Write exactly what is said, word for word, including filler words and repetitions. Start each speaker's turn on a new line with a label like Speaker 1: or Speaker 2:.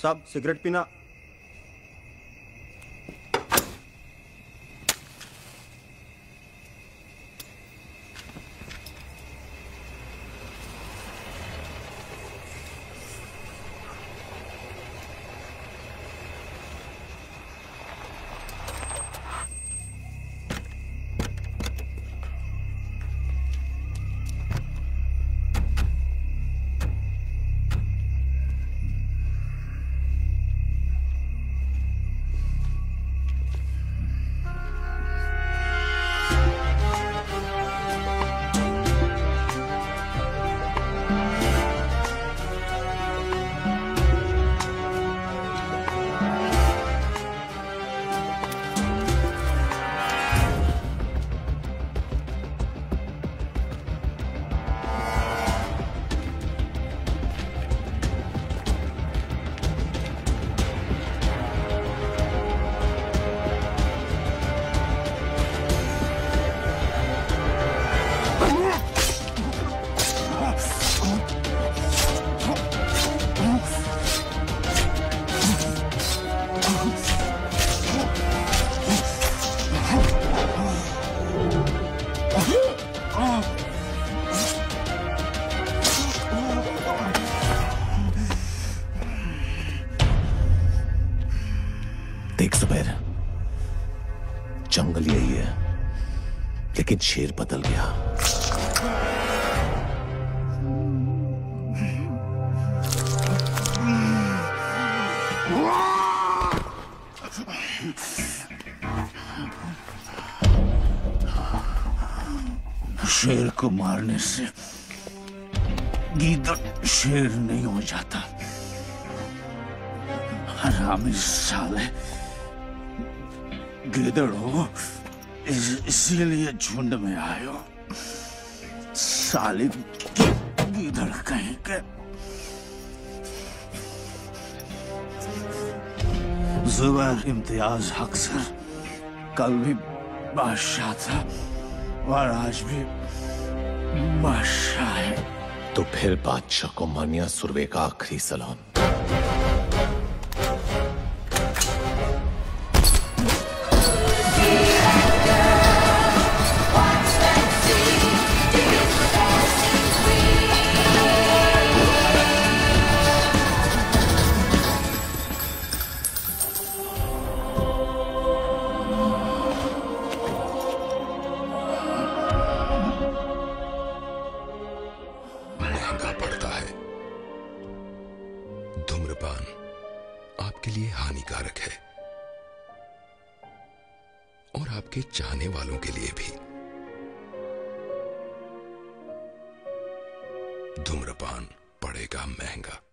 Speaker 1: साहब सिगरेट पीना।
Speaker 2: देख सुबैर, जंगल यही है, लेकिन शेर बदल गया।
Speaker 3: शेर को मारने से गीदड़ शेर नहीं हो जाता। हरामी साले, गीदड़ हो इस, इसीलिए झुंड में आए हो। साले गीदड़ कहीं के। जुबैर इम्तियाज हक सर कल भी बादशाह था और आज भी बादशाह है।
Speaker 2: तो फिर बादशाह को मानिया सुरवे का आखिरी सलाम।
Speaker 4: धूम्रपान आपके लिए हानिकारक है और आपके चाहने वालों के लिए भी। धूम्रपान पड़ेगा महंगा।